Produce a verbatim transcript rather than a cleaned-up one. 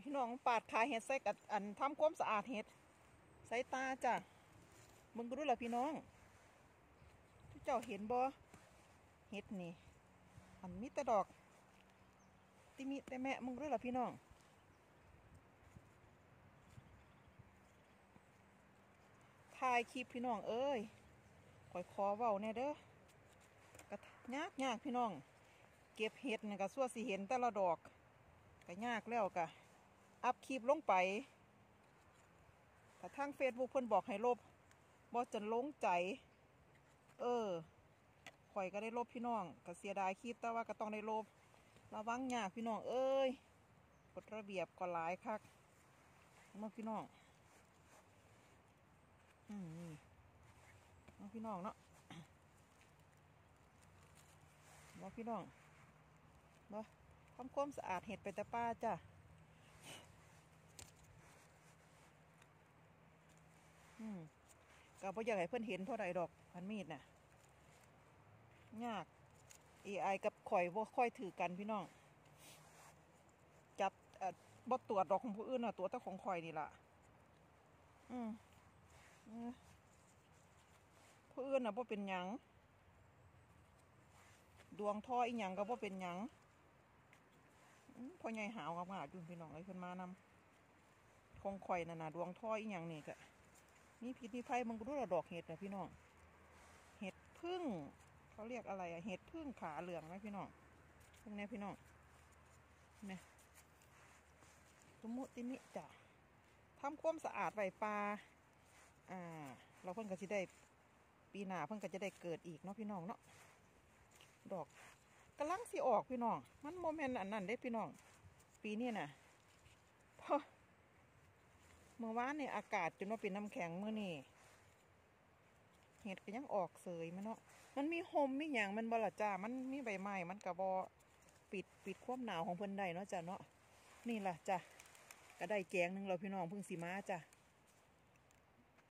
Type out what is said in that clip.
พี่น้องปาดขายเห็ดใส่กับอันทำความสะอาดเห็ดใส่ตาจ้ะมึงก็รู้แหละพี่น้องทุกเจ้าเห็นบ่เห็ดนี่อันมีแต่ดอกติมิแต่แม่มึงรู้แหละพี่น้องถ่ายคลิปพี่น้องเอ้ยคอยคอเว้าแน่เด้อกระยากยากพี่น้องเก็บเห็ดนี่ก็สั่วสิเห็นแต่ละดอกก็ยากแล้วกะอัพคลิปลงไปแต่ทางเฟซบุ๊กเพิ่นบอกให้ลบบอจนลงใจเออข่อยก็ได้ลบพี่น้องก็เสียดายคลิปแต่ว่าก็ต้องได้ลบระวังยากพี่น้องเอ้ยกฎระเบียบก็หลายคักมาพี่น้องอืมนี่มาพี่น้องเนาะมาพี่น้องมาทำความสะอาดเห็ดไปแต่ป้าจ้ะอืมก็บ่อยากให้เพื่อนเห็นเท่าไรดอกพันมีดน่ะยาก เอ ไอ กับข่อยว่าค่อยถือกันพี่น้องจับเอ่อบ่ตรวจดอกของผู้อื่นน่ะตัวแต่ของข่อยนี่ล่ะอืมผู้อื่นน่ะบ่เป็นหยังดวงท่ออีหยังก็บ่เป็นหยังพ่อใหญ่หาวกับหาจุนพี่น้องเลยเพิ่นมานำของข่อยน่ะนะดวงท่ออีหยังนี่ก็มีพิษมีภัยมันก็รู้ละดอกเห็ดนะพี่น้องเห็ดพึ่งเขาเรียกอะไรอะเห็ดพึ่งขาเหลืองไหมพี่น้องพึ่งเนี่ยพี่น้องเนี่ยตุมุติมิจ้ะทำความสะอาดไว้ปลาอ่าเราเพิ่งก็จะได้ปีหน้าเพิ่งก็จะได้เกิดอีกเนาะพี่น้องเนาะดอกกำลังสิออกพี่น้องมันโมเมนต์อันนั้นได้พี่น้องปีนี้น่ะพอเมื่อวานเนี่ยอากาศจนว่าเป็นน้ำแข็งเมื่อนี่เห็ดก็ยังออกเสยมันเนาะมันมีโฮมมีอย่างมันบลาจ้ามันมีใบไม้มันกระบอปิดปิดความหนาวของเพิ่นได้เนาะจ้ะเนาะนี่ล่ะจ้ะก็ได้แกงหนึ่งเราพี่น้องพึ่งสีม้าจ้ะ